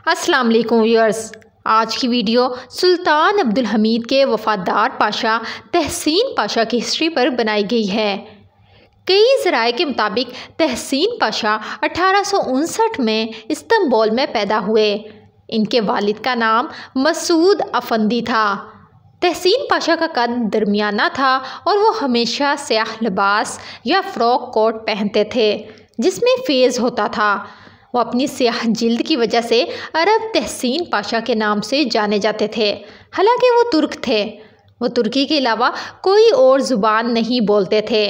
अस्सलाम वालेकुम व्यूअर्स। आज की वीडियो सुल्तान अब्दुल हमीद के वफ़ादार पाशा तहसीन पाशा की हिस्ट्री पर बनाई गई है। कई ज़राए के मुताबिक तहसीन पाशा 1859 में इस्तांबुल में पैदा हुए। इनके वालिद का नाम मसूद अफंदी था। तहसीन पाशा का कद दरमियाना था और वो हमेशा स्याह लिबास या फ़्रॉक कोट पहनते थे जिसमें फेज़ होता था। वो अपनी स्याह जिल्द की वजह से अरब तहसीन पाशा के नाम से जाने जाते थे। हालांकि वो तुर्क थे। वो तुर्की के अलावा कोई और ज़ुबान नहीं बोलते थे।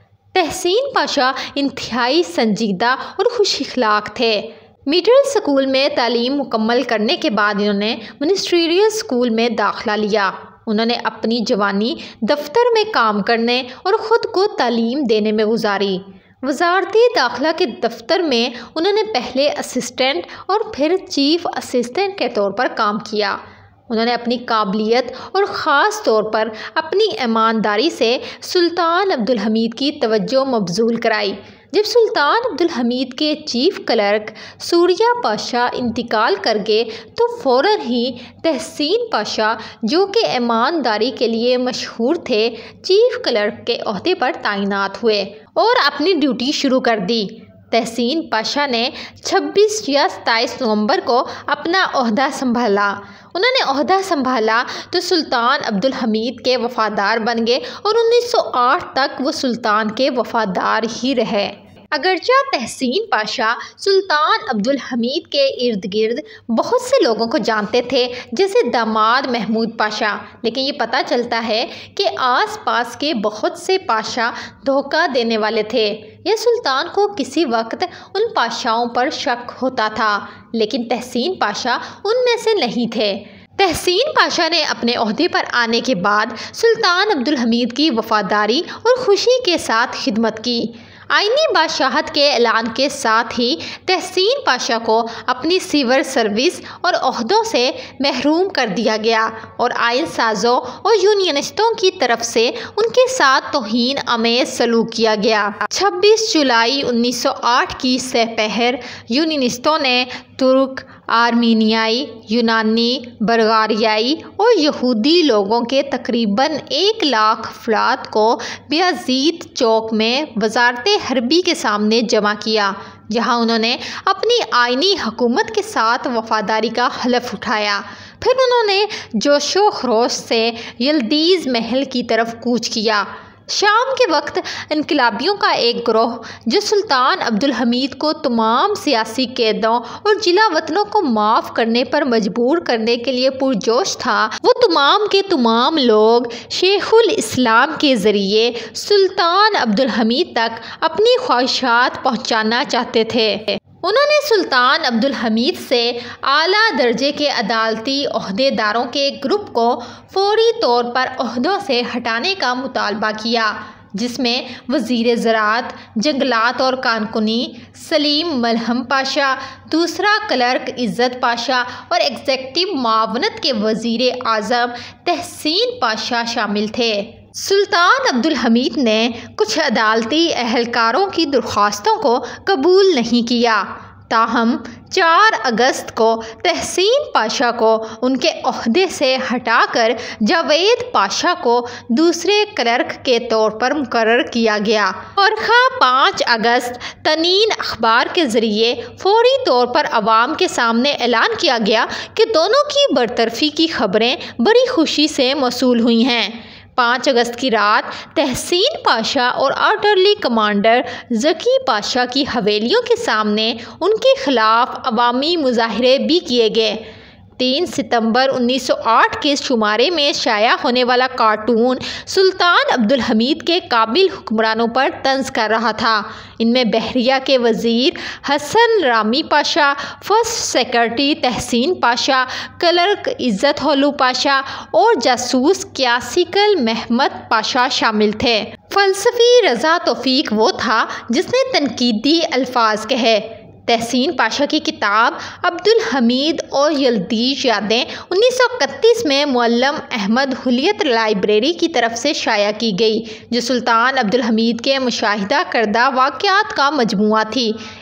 तहसीन पाशा इंतहाई संजीदा और खुश अखलाक थे। मिडिल स्कूल में तालीम मुकम्मल करने के बाद इन्होंने मिनिस्ट्रियल स्कूल में दाखिला लिया। उन्होंने अपनी जवानी दफ्तर में काम करने और ख़ुद को तालीम देने में गुजारी। वजारती दाखिला के दफ्तर में उन्होंने पहले असिस्टेंट और फिर चीफ़ असिस्टेंट के तौर पर काम किया। उन्होंने अपनी काबिलियत और ख़ास तौर पर अपनी ईमानदारी से सुल्तान अब्दुल हमीद की तवज्जो मबजूल कराई। जब सुल्तान अब्दुल हमीद के चीफ़ क्लर्क सूर्या पाशा इंतकाल कर गए तो फ़ौरन ही तहसीन पाशा, जो कि ईमानदारी के लिए मशहूर थे, चीफ़ क्लर्क के ओहदे पर तैनात हुए और अपनी ड्यूटी शुरू कर दी। तहसीन पाशा ने 26 या 27 नवंबर को अपना ओहदा संभाला। उन्होंने ओहदा संभाला तो सुल्तान अब्दुल हमीद के वफ़ादार बन गए और 1908 तक वो सुल्तान के वफ़ादार ही रहे। अगरचा तहसीन पाशा सुल्तान अब्दुल हमीद के इर्द गिर्द बहुत से लोगों को जानते थे, जैसे दामाद महमूद पाशा, लेकिन ये पता चलता है कि आसपास के बहुत से पाशा धोखा देने वाले थे। यह सुल्तान को किसी वक्त उन पाशाओं पर शक होता था, लेकिन तहसीन पाशा उनमें से नहीं थे। तहसीन पाशा ने अपने ओहदे पर आने के बाद सुल्तान अब्दुल हमीद की वफ़ादारी और खुशी के साथ खिदमत की। आइनी बादशाहत के ऐलान के साथ ही तहसीन पाशा को अपनी सिविल सर्विस और ओहदों से महरूम कर दिया गया और आइन साज़ों और यूनियनिस्टों की तरफ से उनके साथ तौहीन आमेज़ सलूक किया गया। 26 जुलाई 1908 की सहपहर यूनियनिस्टों ने तुर्क, आर्मीनियाई, यूनानी, बल्गारियाई और यहूदी लोगों के तकरीबन 1 लाख अफराद को बेयज़ीद चौक में वज़ारत हरबी के सामने जमा किया, जहां उन्होंने अपनी आइनी हुकूमत के साथ वफ़ादारी का हलफ उठाया। फिर उन्होंने जोशो खरोश से यल्दीज़ महल की तरफ कूच किया। शाम के वक्त इनकलाबियों का एक गिरोह, जो सुल्तान अब्दुल हमीद को तमाम सियासी कैदों और जिला वतनों को माफ़ करने पर मजबूर करने के लिए पुरजोश था, वो तमाम के तमाम लोग शेखुल इस्लाम के ज़रिए सुल्तान अब्दुल हमीद तक अपनी ख्वाहिशात पहुँचाना चाहते थे। उन्होंने सुल्तान अब्दुल हमीद से आला दर्जे के अदालती ओहदेदारों के ग्रुप को फौरी तौर पर ओहदों से हटाने का मुतालबा किया, जिसमें वज़ीर ज़राअत, जंगलात और कानकुनी सलीम मलहम पाशा, दूसरा क्लर्क इज़्ज़त पाशा और एग्जेक्टिव मावनत के वज़ीर आज़म तहसीन पाशा शामिल थे। सुल्तान अब्दुल हमीद ने कुछ अदालती अहलकारों की दरख्वास्तों को कबूल नहीं किया। ताहम 4 अगस्त को तहसीन पाशा को उनके ओहदे से हटाकर जावेद पाशा को दूसरे क्लर्क के तौर पर मुकर्रर किया गया और 5 अगस्त तनीन अखबार के ज़रिए फौरी तौर पर अवाम के सामने ऐलान किया गया कि दोनों की बरतरफी की खबरें बड़ी खुशी से मौसूल हुई हैं। 5 अगस्त की रात तहसीन पाशा और आर्टरली कमांडर ज़की पाशा की हवेलियों के सामने उनके खिलाफ अवामी मुजाहरे भी किए गए। 3 सितंबर 1908 के शुमारे में शाया होने वाला कार्टून सुल्तान अब्दुल हमीद के काबिल हुक्मरानों पर तंज कर रहा था। इनमें बहरिया के वज़ीर Hasan Rami Pasha, first secretary Tahsin Pasha, clerk Izzet Holu Pasha और जासूस क्यासिकल महमद पाशा शामिल थे। फ़लसफ़ी रज़ा तौफ़ीक वो था जिसने तनकीदी अल्फाज कहे। तहसीन पाशा की किताब अब्दुल हमीद और यल्दीज़ यादें 1931 में मुअल्लम अहमद हुलियत लाइब्रेरी की तरफ से शाया की गई, जो सुल्तान अब्दुल हमीद के मुशाहिदा करदा वाक़यात का मजमुआ थी।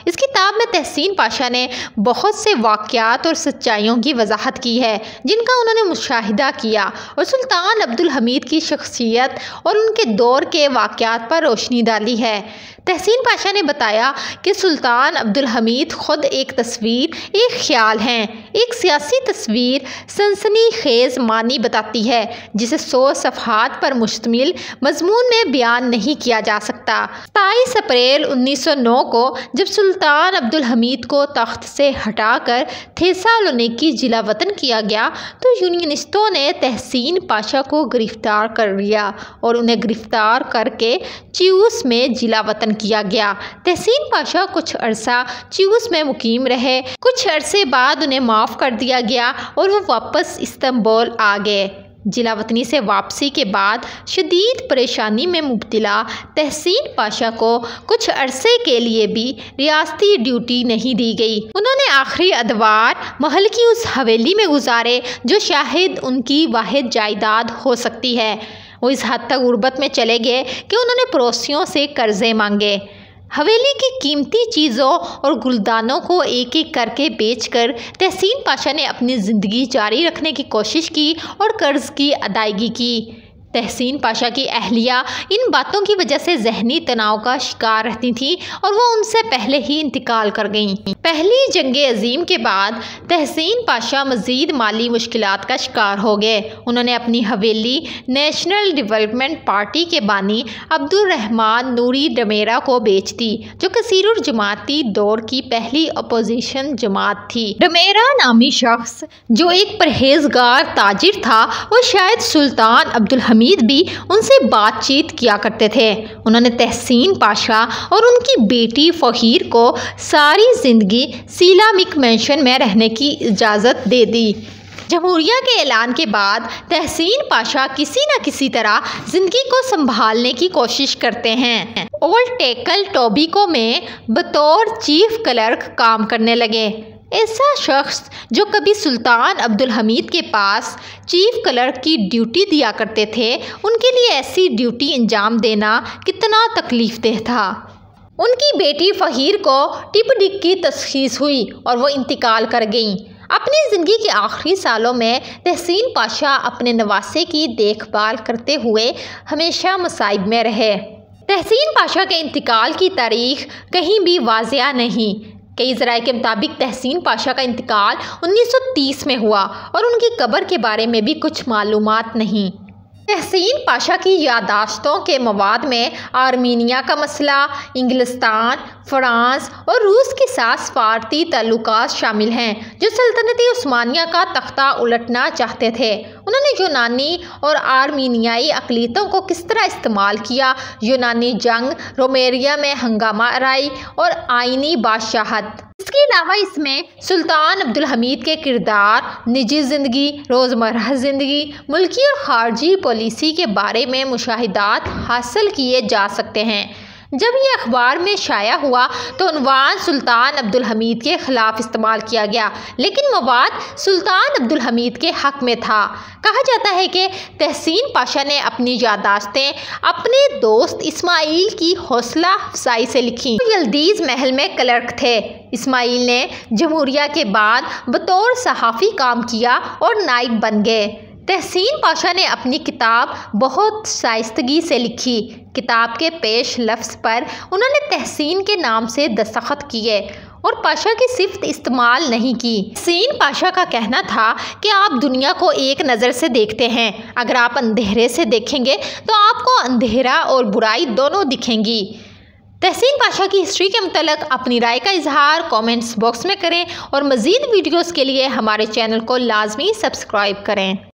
इस किताब में तहसीन पाशा ने बहुत से वाक़यात और सच्चाइयों की वजाहत की है जिनका उन्होंने मुशाहिदा किया और सुल्तान अब्दुल हमीद की शख्सियत और उनके दौर के वाक़यात पर रोशनी डाली है। तहसीन पाशा ने बताया कि सुल्तान अब्दुल हमीद ख़ुद एक तस्वीर, एक ख़्याल हैं। एक सियासी तस्वीर सनसनीखेज़ मानी बताती है जिसे 100 सफ़हात पर मुश्तमिल मज़मून में बयान नहीं किया जा सकता। 27 अप्रैल 1909 को जब सुल्तान अब्दुल हमीद को तख्त से हटाकर थेसालोनिकी जिला वतन किया गया तो यूनियनिस्टों ने तहसीन पाशा को गिरफ़्तार कर लिया और उन्हें गिरफ़्तार करके चिऊस में जिला वतन किया गया। तहसीन पाशा कुछ अरसा चिऊस में मुकीम रहे। कुछ अरसे बाद उन्हें माफ़ कर दिया गया और वो वापस इस्तांबुल आ गए। जिला वतनी से वापसी के बाद शदीद परेशानी में मुब्तला तहसीन पाशा को कुछ अरसे के लिए भी रियासती ड्यूटी नहीं दी गई। उन्होंने आखिरी अदवार महल की उस हवेली में गुजारे जो शायद उनकी वाहिद जायदाद हो सकती है। वो इस हद तक गुर्बत में चले गए कि उन्होंने पड़ोसियों से कर्जे मांगे। हवेली की कीमती चीज़ों और गुलदानों को एक एक करके बेचकर तहसीन पाशा ने अपनी ज़िंदगी जारी रखने की कोशिश की और कर्ज़ की अदायगी की। तहसीन पाशा की अहलिया इन बातों की वजह से जहनी तनाव का शिकार रहती थी और वो उनसे पहले ही इंतकाल कर गईं। पहली जंग अजीम के बाद तहसीन पाशा मज़ीद माली मुश्किलात का शिकार हो गए। उन्होंने अपनी हवेली नेशनल डेवलपमेंट पार्टी के बानी अब्दुर्रहमान नूरी डमेरा को बेच दी जो कसीरुर जमाती दौर की पहली अपोजिशन जमात थी। डमेरा नामी शख्स जो एक परहेजगार ताजिर था वो शायद सुल्तान अब्दुल हमीद भी उनसे बातचीत किया करते थे। उन्होंने तहसीन पाशा और उनकी बेटी फ़हीर को सारी ज़िंदगी सीलामिक मैंशन में रहने की इजाज़त दे दी। जमहूरिया के ऐलान के बाद तहसीन पाशा किसी न किसी तरह ज़िंदगी को संभालने की कोशिश करते हैं। ओल्ड टेकल टोबिको में बतौर चीफ क्लर्क काम करने लगे। ऐसा शख्स जो कभी सुल्तान अब्दुल हमीद के पास चीफ क्लर्क की ड्यूटी दिया करते थे उनके लिए ऐसी ड्यूटी अंजाम देना कितना तकलीफ़देह था। उनकी बेटी फ़हीर को टिप की तशख़ीस हुई और वो इंतकाल कर गईं। अपनी ज़िंदगी के आखिरी सालों में तहसीन पाशा अपने नवासे की देखभाल करते हुए हमेशा मसाइब में रहे। तहसीन पाशा के इंतकाल की तारीख कहीं भी वाज़िया नहीं। कई ज़राए के मुताबिक तहसीन पाशा का इंतकाल 1930 में हुआ और उनकी कब्र के बारे में भी कुछ मालूमात नहीं। तहसीन पाशा की यादाश्तों के मवाद में आर्मीनिया का मसला, इंग्लिस्तान, फ्रांस और रूस के साथ सफारती ताल्लुकात शामिल हैं जो सल्तनती उस्मानिया का तख्ता उलटना चाहते थे। उन्होंने यूनानी और आर्मीनियाई अक़लियतों को किस तरह इस्तेमाल किया, यूनानी जंग, रोमेरिया में हंगामा आराई और आइनी बादशाहत। इसके अलावा इसमें सुल्तान अब्दुल हमीद के किरदार, निजी ज़िंदगी, रोज़मर्रा ज़िंदगी, मुल्की और ख़ारजी पॉलिसी के बारे में मुशाहिदात हासिल किए जा सकते हैं। जब ये अखबार में शाया हुआ तो उन्वान सुल्तान अब्दुल हमीद के ख़िलाफ़ इस्तेमाल किया गया, लेकिन मवाद सुल्तान अब्दुल हमीद के हक़ में था। कहा जाता है कि तहसीन पाशा ने अपनी यादाश्तें अपने दोस्त इस्माइल की हौसला अफजाई से लिखीं। वो यल्दीज़ महल में क्लर्क थे। इस्माइल ने जमहूरिया के बाद बतौर सहाफ़ी काम किया और नाइब बन गए। तहसीन पाशा ने अपनी किताब बहुत शाइस्तगी से लिखी। किताब के पेश लफ्ज़ पर उन्होंने तहसीन के नाम से दस्तखत किए और पाशा की सिफ्त इस्तेमाल नहीं की। तहसीन पाशा का कहना था कि आप दुनिया को एक नज़र से देखते हैं, अगर आप अंधेरे से देखेंगे तो आपको अंधेरा और बुराई दोनों दिखेंगी। तहसीन पाशा की हिस्ट्री के मुतल्लिक़ अपनी राय का इजहार कमेंट्स बॉक्स में करें और मज़ीद वीडियोज़ के लिए हमारे चैनल को लाजमी सब्सक्राइब करें।